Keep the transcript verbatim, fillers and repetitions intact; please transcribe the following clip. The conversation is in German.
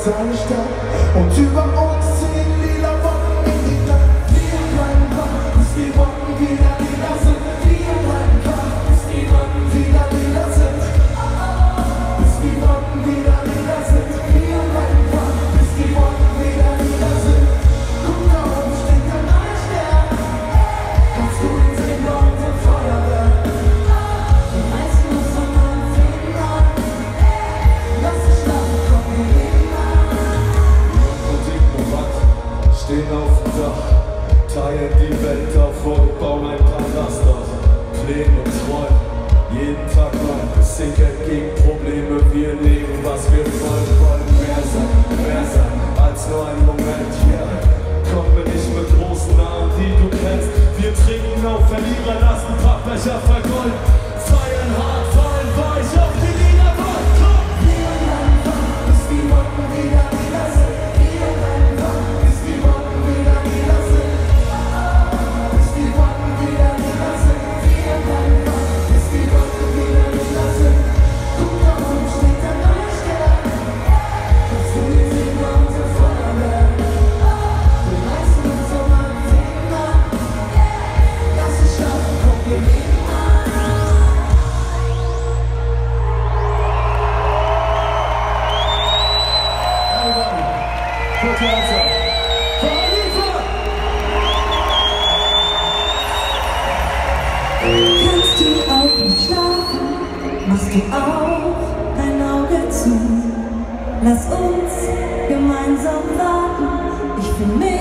deine Stadt und über uns ziehen lila Wolken in die Nacht. Wir bleiben wach, bis die Wolken wieder lila sind. Wir bleiben wach, bis die Wolken wieder lila sind. Bis die Wolken wieder lila sind. Wir bleiben wach, bis die Wolken wieder lila sind. Guck da oben steht ein neuer Stern. Kannst du ihn sehen bei unserem Feuerwerk? Die meisten muss man mal finden an. Lass dich schlafen, komm, wir leben an. Und Ignorat stehen auf dem Dach, teilen die Welt auf und bauen ein Palast aus. Pläne und Träumen, jeden Tag lang. Sing gegen Probleme, wir nehmen, was wir wollen. Wollen mehr sein, mehr sein, als nur ein Moment. Yeah. Komme nicht mit großen Namen, die du kennst. Wir trinken auf Verlierer, lassen Pappbecher vergolden. Feiern hart, fallen weich auf die Liederwand. Komm! Wir bleiben wach, bis die Wolken wieder lila sind. Wir bleiben wach, bis die Wolken wieder lila sind. Bis die Wolken wieder lila sind. Wir bleiben wach, bis die Wolken wieder lila sind. Guck da oben steht ein neuer Stern. Kannst du ihn sehen bei unserem Feuerwerk? Wir reißen uns am Finger an. Lass dich schlafen, komm, wir leben an. Put your hands up. Kannst du auch nicht schlafen, machst du auch ein Auge zu. Lass uns gemeinsam warten, ich will mehr.